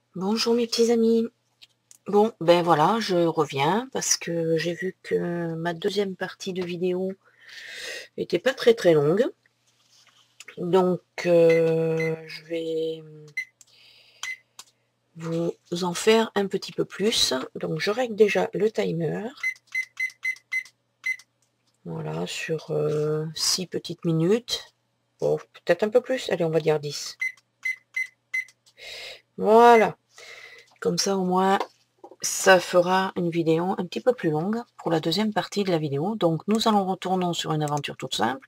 Bonjour mes petits amis. Bon, ben voilà, je reviens parce que j'ai vu que ma deuxième partie de vidéo était pas très très longue. Donc je vais vous en faire un petit peu plus. Donc je règle déjà le timer. Voilà, sur 6 petites minutes. Bon, peut-être un peu plus. Allez, on va dire 10. Voilà. Comme ça au moins ça fera une vidéo un petit peu plus longue pour la deuxième partie de la vidéo. Donc nous allons retourner sur une aventure toute simple.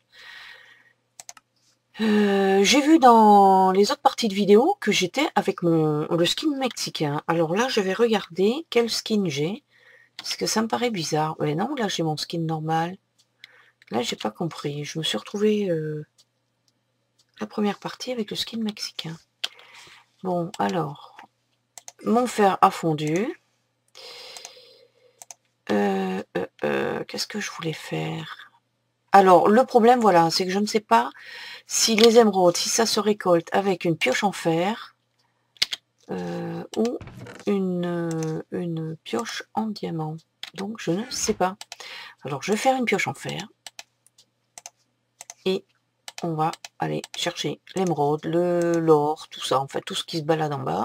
J'ai vu dans les autres parties de vidéo que j'étais avec le skin mexicain. Alors là, je vais regarder quel skin j'ai, parce que ça me paraît bizarre. Mais non, là j'ai mon skin normal. Là, j'ai pas compris. Je me suis retrouvée la première partie avec le skin mexicain. Bon, alors, mon fer a fondu. Qu'est-ce que je voulais faire? Alors, le problème, voilà, c'est que je ne sais pas si les émeraudes, si ça se récolte avec une pioche en fer ou une pioche en diamant. Donc, je ne sais pas. Alors, je vais faire une pioche en fer. Et on va aller chercher l'émeraude, l'or, tout ça, en fait, tout ce qui se balade en bas.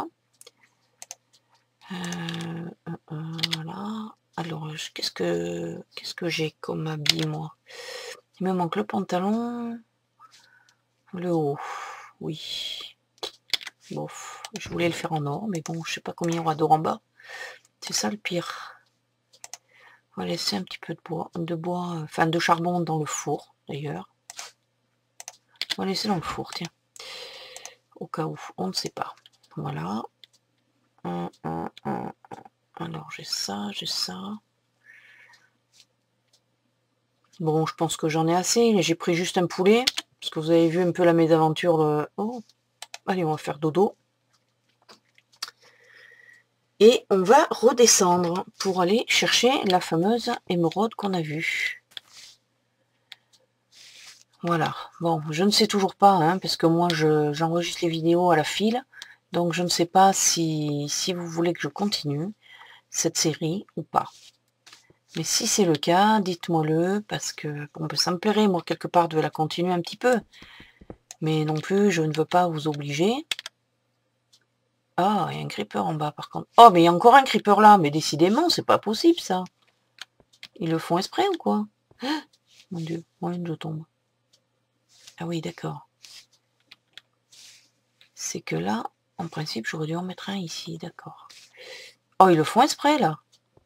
Voilà. Alors, qu'est-ce que j'ai comme habit, moi? Il me manque le pantalon, le haut. Oui. Bof. Je voulais le faire en or, mais bon, je sais pas combien il y aura d'or en bas. C'est ça le pire. On va laisser un petit peu de bois, enfin de charbon dans le four, d'ailleurs. On va laisser dans le four, tiens. Au cas où, on ne sait pas. Voilà. Alors, j'ai ça, j'ai ça. Bon, je pense que j'en ai assez. J'ai pris juste un poulet, parce que vous avez vu un peu la mésaventure. Oh, allez, on va faire dodo. Et on va redescendre pour aller chercher la fameuse émeraude qu'on a vue. Voilà. Bon, je ne sais toujours pas, hein, parce que moi, j'enregistre les vidéos à la file. Donc, je ne sais pas si vous voulez que je continue cette série ou pas. Mais si c'est le cas, dites-moi-le, parce que bon, ça me plairait, moi, quelque part, de la continuer un petit peu. Mais non plus, je ne veux pas vous obliger. Ah, il y a un creeper en bas, par contre. Oh, mais il y a encore un creeper là. Mais décidément, c'est pas possible, ça. Ils le font exprès ou quoi? Ah, mon Dieu, moi, je tombe. Ah oui, d'accord. C'est que là, en principe, j'aurais dû en mettre un ici, d'accord. Oh, ils le font exprès, là.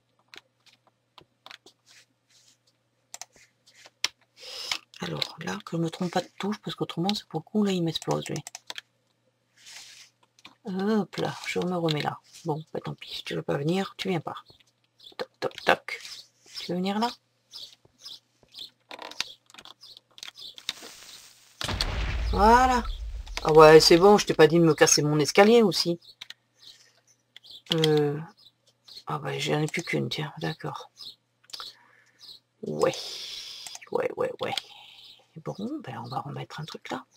Alors, là, que je me trompe pas de touche, parce qu'autrement, c'est pour le coup, là, il m'explose, lui. Hop là, je me remets là. Bon, bah tant pis, si tu veux pas venir, tu viens pas. Toc, toc, toc. Tu veux venir là? Voilà. Ah ouais, c'est bon, je t'ai pas dit de me casser mon escalier aussi. Ah bah j'en ai plus qu'une, tiens, d'accord. Ouais. Ouais. Bon, ben on va remettre un truc là.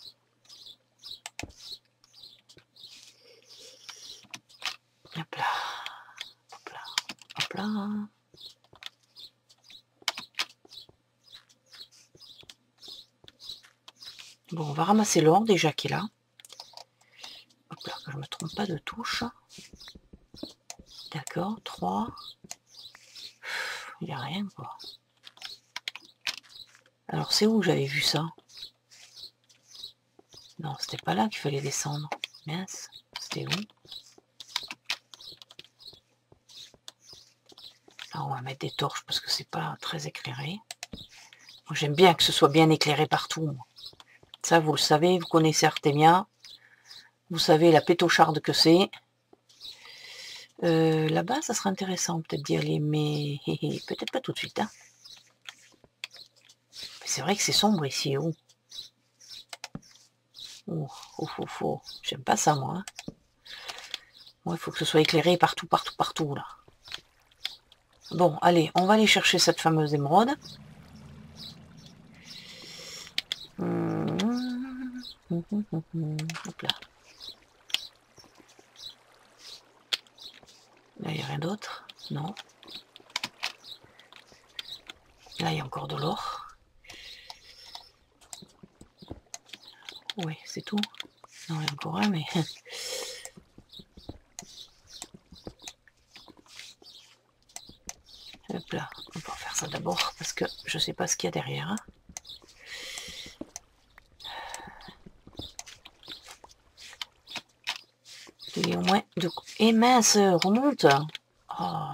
Hop là. Hop là. Hop là. Bon, on va ramasser l'or déjà qui est là. Hop là, que je me trompe pas de touche. D'accord, 3. Il n'y a rien, quoi. Alors, c'est où j'avais vu ça? Non, c'était pas là qu'il fallait descendre. Mince, c'était où? Alors, on va mettre des torches parce que c'est pas très éclairé. J'aime bien que ce soit bien éclairé partout. Moi. Ça, vous le savez, vous connaissez Artemia. Vous savez la pétocharde que c'est. Là-bas, ça serait intéressant peut-être d'y aller, mais peut-être pas tout de suite. Hein. C'est vrai que c'est sombre ici. Oh. J'aime pas ça, moi. Hein. Moi, il faut que ce soit éclairé partout, là. Bon, allez, on va aller chercher cette fameuse émeraude. Hop là. rien d'autre? Non. Là, il y a encore de l'or. Oui, c'est tout. Non, il y a encore un, mais... Hop là, on va faire ça d'abord, parce que je sais pas ce qu'il y a derrière. Hein. Et au moins... De... Et mince, remonte. Oh.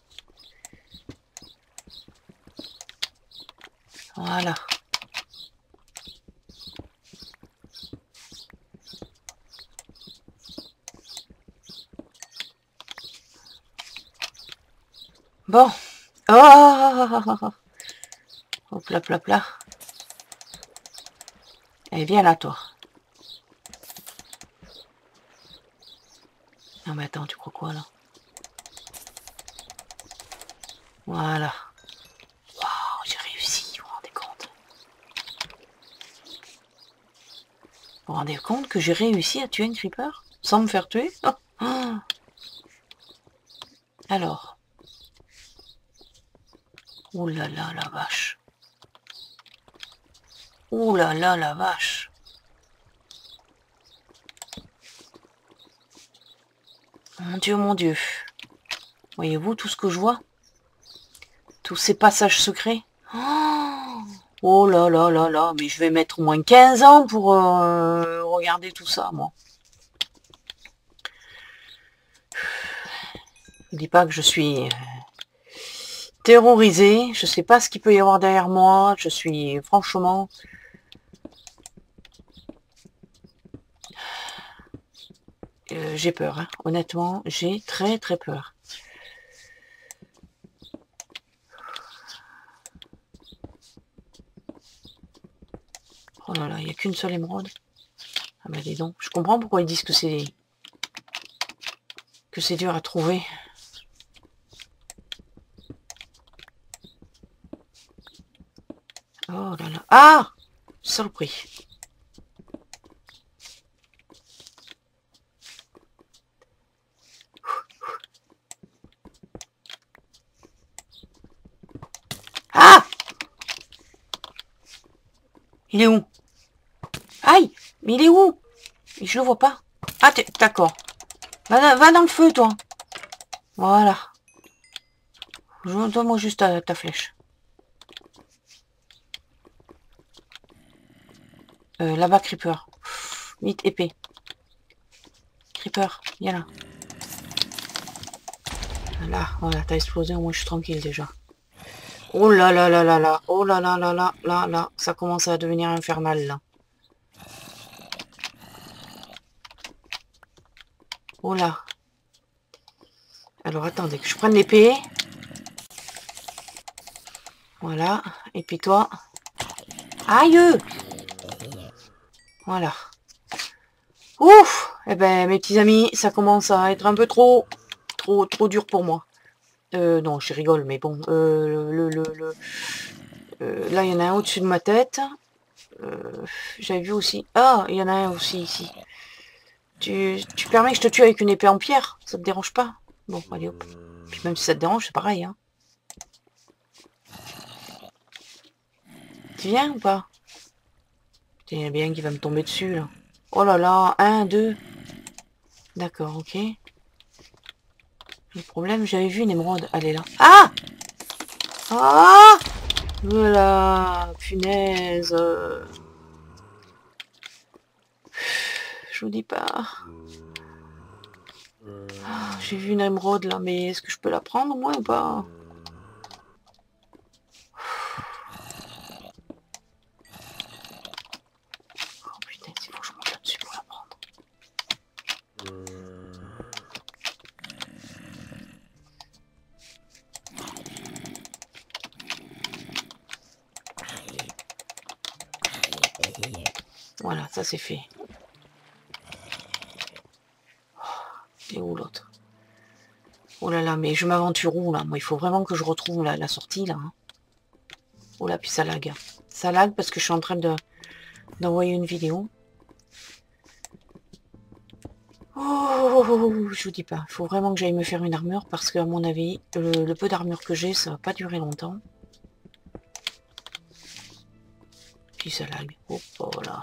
Voilà. Bon. Oh. Hop là, plat, plat. Et viens là, toi. Non mais attends, tu crois quoi là? Voilà. Waouh, j'ai réussi, vous vous rendez compte? Vous vous rendez compte que j'ai réussi à tuer une creeper? Sans me faire tuer? Oh. Oh. Alors. Ouh là là, la vache. Ouh là là, la vache. Mon Dieu, mon Dieu. Voyez-vous tout ce que je vois? Tous ces passages secrets? Oh là là là là, mais je vais mettre au moins 15 ans pour regarder tout ça, moi. Ne dis pas que je suis terrorisée. Je sais pas ce qu'il peut y avoir derrière moi. Je suis franchement... j'ai peur, hein. Honnêtement, j'ai très très peur. Oh là là, il n'y a qu'une seule émeraude. Ah bah dis donc, je comprends pourquoi ils disent que c'est dur à trouver. Oh là là. Ah! Saloperie. Ah! Il est où? Aïe! Mais il est où? Je le vois pas. Ah, d'accord. Va dans le feu, toi. Voilà. Donne-moi juste ta flèche. Là-bas, Creeper. Vite, épée. Creeper, viens là. Là, voilà, t'as explosé, au moins je suis tranquille déjà. Oh là là là là là. Oh là là là là là là. Ça commence à devenir infernal là. Oh là. Alors attendez que je prenne l'épée. Voilà. Et puis toi. Aïe! Voilà. Ouf! Eh ben mes petits amis, ça commence à être un peu trop dur pour moi. Non, je rigole, mais bon. Là, il y en a un au-dessus de ma tête. J'avais vu aussi... Ah, il y en a un aussi ici. Tu permets que je te tue avec une épée en pierre? Ça te dérange pas? Bon, allez hop. Puis même si ça te dérange, c'est pareil. Hein. Tu viens ou pas? Il y en a bien qui va me tomber dessus, là. Oh là là, 1, 2. D'accord, ok. Le problème, j'avais vu une émeraude. Elle est là. Ah! Ah! Voilà, punaise. Je vous dis pas. Ah, j'ai vu une émeraude là, mais est-ce que je peux la prendre au moins ou pas? Oh putain, il faut que je monte là-dessus pour la prendre. Voilà, ça c'est fait. Et où l'autre? Oh là là, mais je m'aventure où là? Moi, il faut vraiment que je retrouve la sortie là. Hein. Oh là, puis ça lag. Ça lag parce que je suis en train d'envoyer une vidéo. Oh, je vous dis pas. Il faut vraiment que j'aille me faire une armure parce qu'à mon avis, le peu d'armure que j'ai, ça va pas durer longtemps. Puis ça lag. Oh là.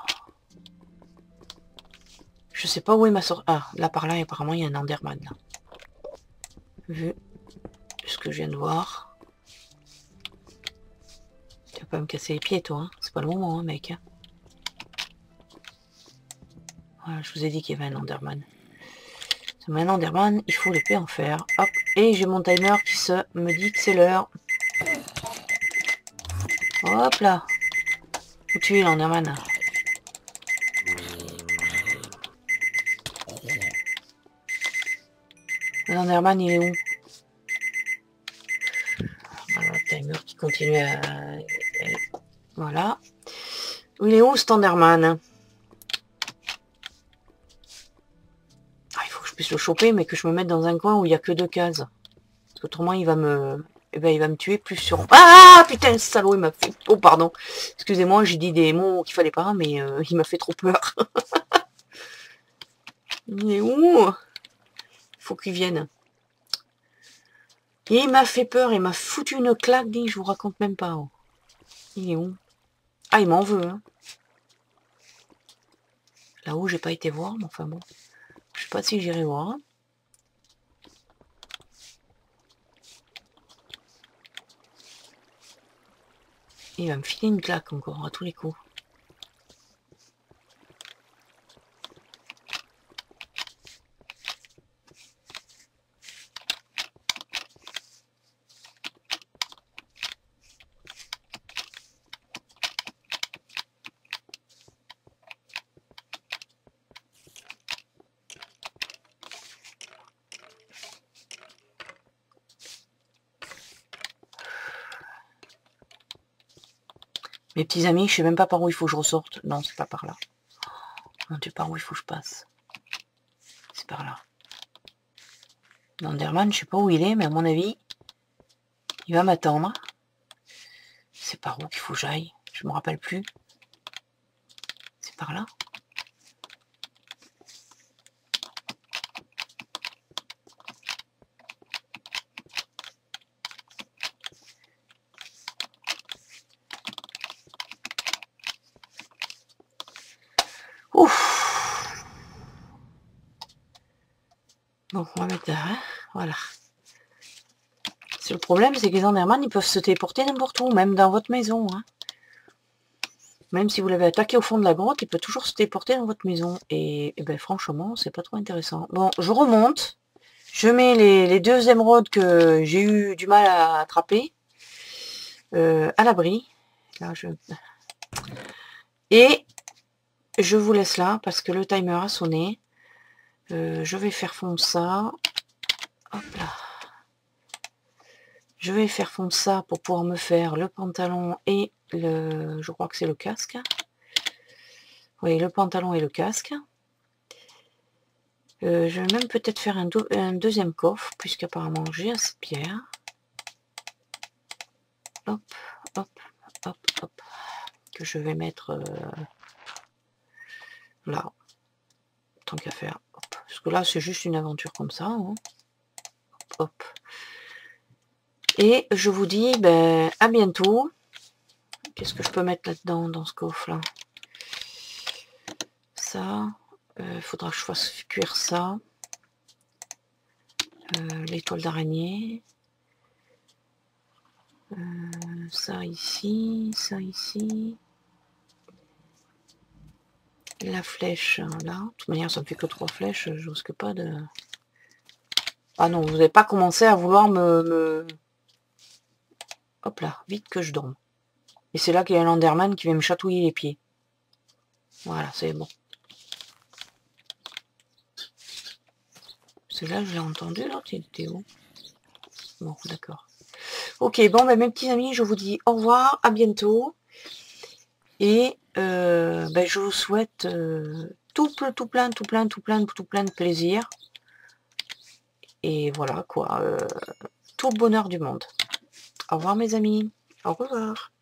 Je sais pas où est ma sorte. Ah, là par là, apparemment, il y a un Enderman. Là. Vu ce que je viens de voir. Tu vas pas me casser les pieds, toi. Hein. C'est pas le moment, hein, mec. Hein. Voilà, je vous ai dit qu'il y avait un Enderman. Un Enderman, il faut l'épée en fer. Hop. Et j'ai mon timer qui me dit que c'est l'heure. Hop là. Où tu es, l'Enderman? L'Enderman, il est où? Voilà, le timer qui continue à... Voilà. Il est où, cet Enderman? Ah, il faut que je puisse le choper, mais que je me mette dans un coin où il n'y a que 2 cases. Parce qu'autrement, il va me... Eh ben, il va me tuer plus sur... Ah, putain, ce salaud, il m'a fait... Oh, pardon. Excusez-moi, j'ai dit des mots qu'il fallait pas, mais il m'a fait trop peur. Il est où? Faut qu'il vienne. Et il m'a fait peur, il m'a foutu une claque, dit, je vous raconte même pas. Oh. Il est où? Ah, il m'en veut. Hein. Là-haut, j'ai pas été voir, mais enfin bon. Je sais pas si j'irai voir. Il va me filer une claque encore, à tous les coups. Mes petits amis, je sais même pas par où il faut que je ressorte. Non, c'est pas par là. Mon Dieu, par où il faut que je passe. C'est par là. L'Enderman, je sais pas où il est, mais à mon avis, il va m'attendre. C'est par où qu'il faut que j'aille? Je me rappelle plus. C'est par là? Ouf! Bon, on va mettre là, hein, voilà. Le problème, c'est que les Enderman, ils peuvent se téléporter n'importe où, même dans votre maison. Hein. Même si vous l'avez attaqué au fond de la grotte, il peut toujours se téléporter dans votre maison. Et ben franchement, c'est pas trop intéressant. Bon, je remonte. Je mets les 2 émeraudes que j'ai eu du mal à attraper à l'abri. Là, Et je vous laisse là parce que le timer a sonné. Je vais faire fondre ça. Hop là. Je vais faire fondre ça pour pouvoir me faire le pantalon et le... Je crois que c'est le casque. Oui, le pantalon et le casque. Je vais même peut-être faire un 2e coffre, puisqu'apparemment j'ai assez de pierre. Hop, hop, hop, hop. Que je vais mettre là. Tant qu'à faire. Hop. Parce que là, c'est juste une aventure comme ça. Hein. Hop, hop. Et je vous dis ben, à bientôt. Qu'est-ce que je peux mettre là-dedans, dans ce coffre-là? Ça. Il faudra que je fasse cuire ça. L'étoile d'araignée. Ça ici. Ça ici. La flèche, là. De toute manière, ça me fait que 3 flèches. Je risque pas de... Ah non, vous n'avez pas commencé à vouloir me... Hop là, vite que je dorme. Et c'est là qu'il y a l'Enderman qui vient me chatouiller les pieds. Voilà, c'est bon. C'est là que je l'ai entendu, là. Tu étais où? Bon, d'accord. Ok, bon, ben, mes petits amis, je vous dis au revoir, à bientôt. Et ben, je vous souhaite tout plein de plaisir. Et voilà, quoi. Tout le bonheur du monde. Au revoir, mes amis. Au revoir.